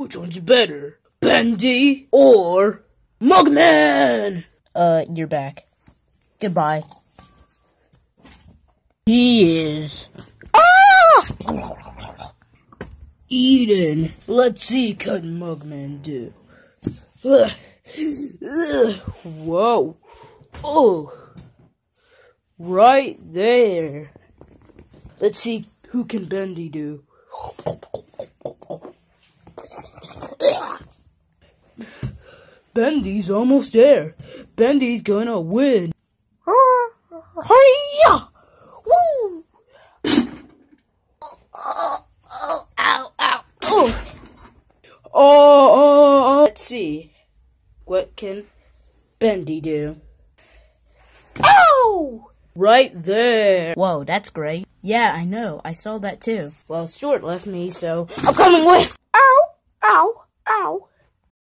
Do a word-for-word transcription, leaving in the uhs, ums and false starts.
Which one's better? Bendy or Mugman? Uh, you're back. Goodbye. He is. Ah! Eden. Let's see what Mugman do. Ugh. Ugh. Whoa. Oh. Right there. Let's see who can Bendy do. Bendy's almost there. Bendy's gonna win. Hi-ya! Woo! Oh, oh, ow, ow, oh. Oh, oh, oh. Let's see. What can Bendy do? Ow! Right there. Whoa, that's great. Yeah, I know. I saw that too. Well, Short left me, so I'm coming with.